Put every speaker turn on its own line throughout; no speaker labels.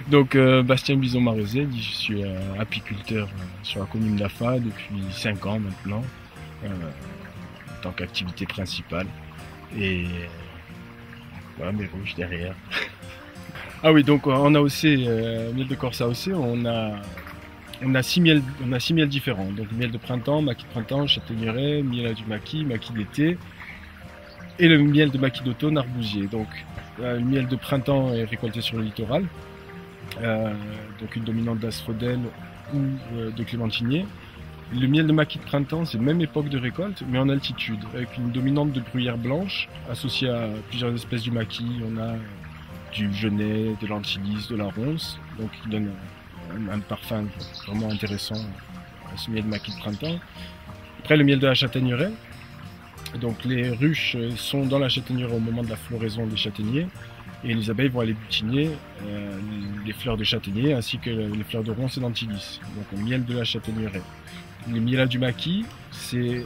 Donc Bastien Bison-Marézé, je suis apiculteur sur la commune d'Afa depuis 5 ans maintenant, en tant qu'activité principale. Et voilà mes ruches derrière. Ah oui, donc en AOC, miel de Corse AOC, on a 6 miels différents. Donc miel de printemps, maquis de printemps, châtaigneraie, miel du maquis, maquis d'été et le miel de maquis d'automne, arbousier. Donc le miel de printemps est récolté sur le littoral, donc une dominante d'asphodèle ou de clémentinier. Le miel de maquis de printemps, c'est même époque de récolte, mais en altitude, avec une dominante de bruyère blanche associée à plusieurs espèces du maquis. On a du genêt, de l'antilis, de la ronce, donc qui donne un parfum vraiment intéressant à ce miel de maquis de printemps. Après, le miel de la châtaigneraie. Donc les ruches sont dans la châtaigneraie au moment de la floraison des châtaigniers et les abeilles vont aller butiner les fleurs de châtaignier ainsi que les fleurs de ronce et d'antilis. Donc le miel de la châtaigneraie. Le miel du maquis, c'est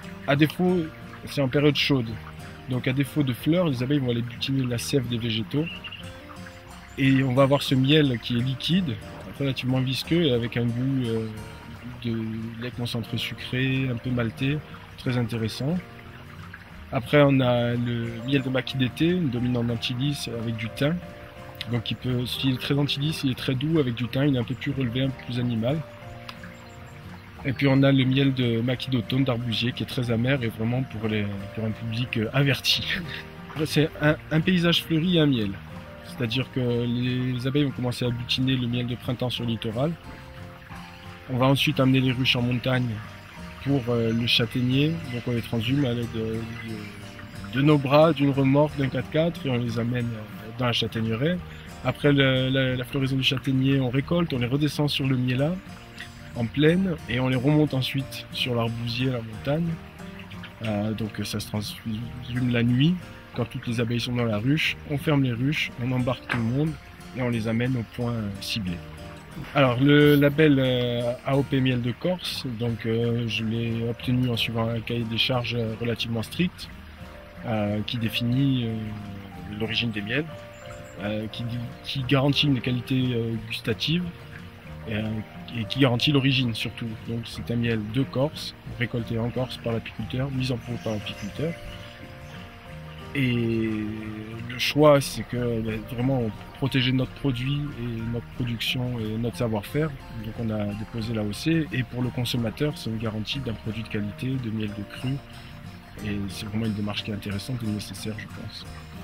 en période chaude. Donc à défaut de fleurs, les abeilles vont aller butiner la sève des végétaux. Et on va avoir ce miel qui est liquide, relativement visqueux et avec un goût de lait concentré sucré, un peu maltais, très intéressant. Après on a le miel de maquis d'été, une dominante d'antilis avec du thym. Donc s'il est très antilis, il est très doux avec du thym, il est un peu plus relevé, un peu plus animal. Et puis on a le miel de maquis d'automne d'arbousier qui est très amer et vraiment pour un public averti. C'est un paysage fleuri et un miel. C'est-à-dire que les abeilles vont commencer à butiner le miel de printemps sur le littoral. On va ensuite amener les ruches en montagne pour le châtaignier. Donc on les transhume à l'aide de nos bras, d'une remorque, d'un 4x4 et on les amène dans la châtaigneraie. Après la floraison du châtaignier, on récolte, on les redescend sur le miellat en plaine et on les remonte ensuite sur l'arbousier, la montagne. Donc ça se transhume la nuit. Quand toutes les abeilles sont dans la ruche, on ferme les ruches, on embarque tout le monde et on les amène au point ciblé. Alors le label AOP Miel de Corse, donc je l'ai obtenu en suivant un cahier des charges relativement strict qui définit l'origine des miels, qui garantit une qualité gustative et qui garantit l'origine surtout. Donc c'est un miel de Corse, récolté en Corse par l'apiculteur, mis en pot par l'apiculteur. Et le choix, c'est que vraiment protéger notre produit et notre production et notre savoir-faire. Donc on a déposé l'AOC et pour le consommateur, c'est une garantie d'un produit de qualité, de miel de cru. Et c'est vraiment une démarche qui est intéressante et nécessaire, je pense.